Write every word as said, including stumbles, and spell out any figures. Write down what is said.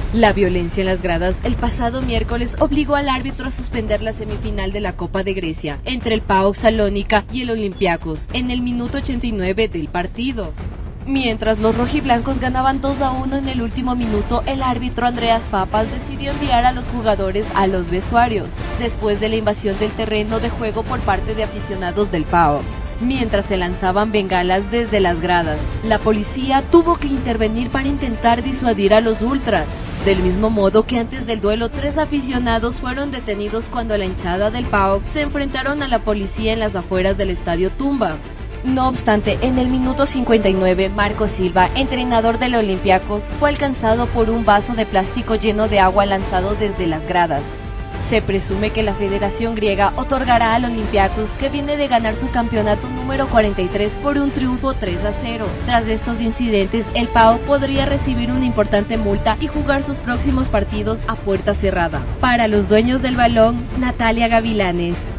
La violencia en las gradas el pasado miércoles obligó al árbitro a suspender la semifinal de la Copa de Grecia entre el PAOK Salónica y el Olympiacos en el minuto ochenta y nueve del partido. Mientras los rojiblancos ganaban dos a uno en el último minuto, el árbitro Andreas Papas decidió enviar a los jugadores a los vestuarios, después de la invasión del terreno de juego por parte de aficionados del PAOK. Mientras se lanzaban bengalas desde las gradas, la policía tuvo que intervenir para intentar disuadir a los ultras. Del mismo modo que antes del duelo, tres aficionados fueron detenidos cuando la hinchada del PAOK se enfrentaron a la policía en las afueras del estadio Tumba. No obstante, en el minuto cincuenta y nueve, Marco Silva, entrenador del Olympiacos, fue alcanzado por un vaso de plástico lleno de agua lanzado desde las gradas. Se presume que la Federación Griega otorgará al Olympiacos, que viene de ganar su campeonato número cuarenta y tres, por un triunfo tres a cero. Tras estos incidentes, el PAOK podría recibir una importante multa y jugar sus próximos partidos a puerta cerrada. Para los dueños del balón, Natalia Gavilanes.